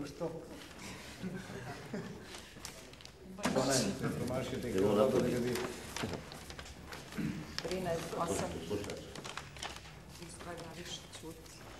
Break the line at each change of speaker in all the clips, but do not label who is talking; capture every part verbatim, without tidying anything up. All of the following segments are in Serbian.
što?
To ne, informacije te kao da ga vidi.
trinaest, osam. Istraga više čuti.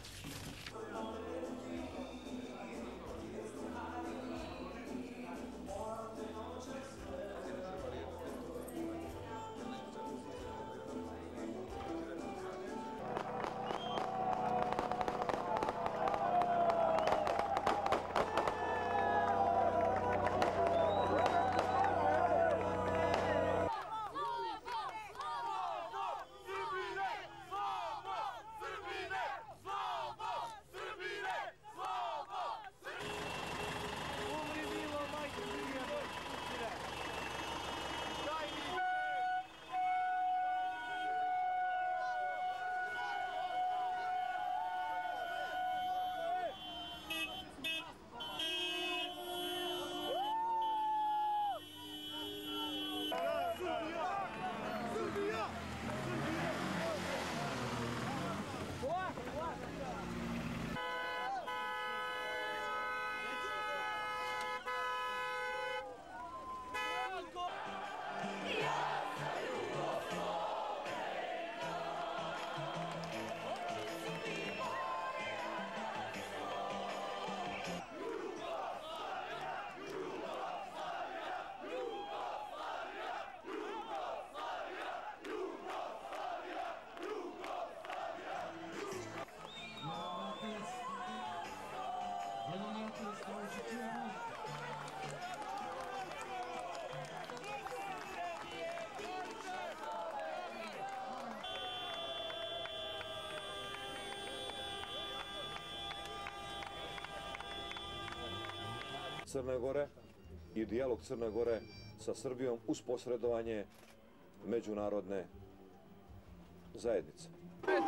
Crne Gore i dijalog Crne Gore sa Srbijom uz posredovanje međunarodne zajednice.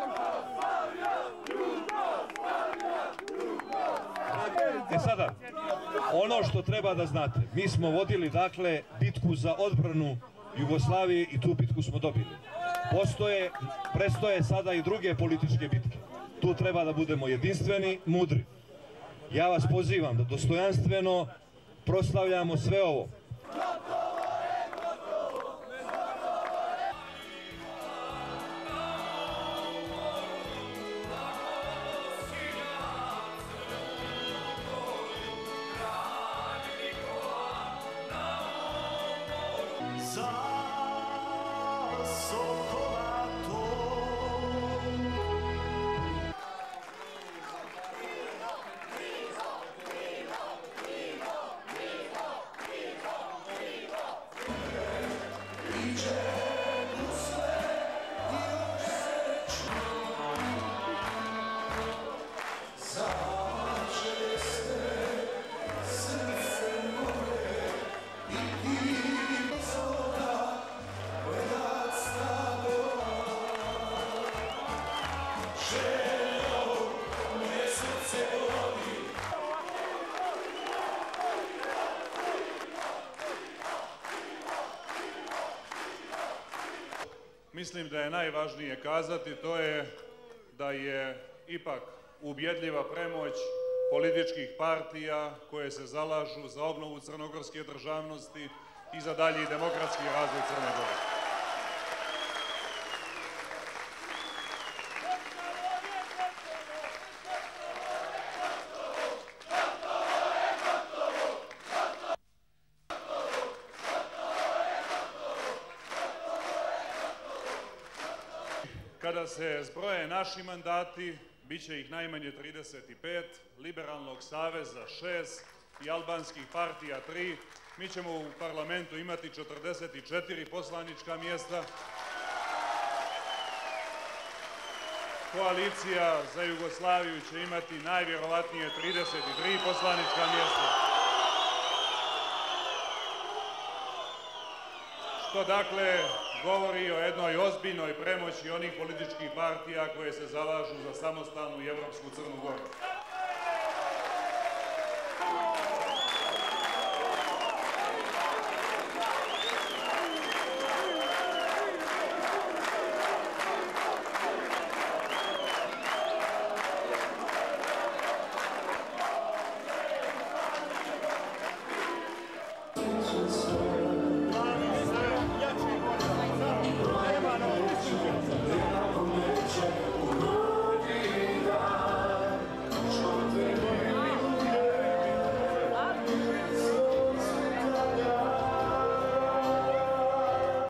E sada, ono što treba da znate, mi smo vodili dakle bitku za odbranu Jugoslavije i tu bitku smo dobili. Postoje, prestoje sada i druge političke bitke. Tu treba da budemo jedinstveni, mudri. Ja vas pozivam da dostojanstveno proslavljamo sve ovo.
Mislim da je najvažnije kazati, to je da je ipak ubjedljiva premoć političkih partija koje se zalažu za obnovu crnogorske državnosti i za dalji demokratski razvoj Crne Gore. Kada se zbroje naši mandati, bit će ih najmanje trideset pet, Liberalnog saveza šest i albanskih partija tri. Mi ćemo u parlamentu imati četrdeset četiri poslanička mjesta. Koalicija za Jugoslaviju će imati najvjerovatnije trideset tri poslanička mjesta. Što dakle govori o jednoj ozbiljnoj premoći onih političkih partija koje se zalažu za samostalnu i evropsku Crnu Goru.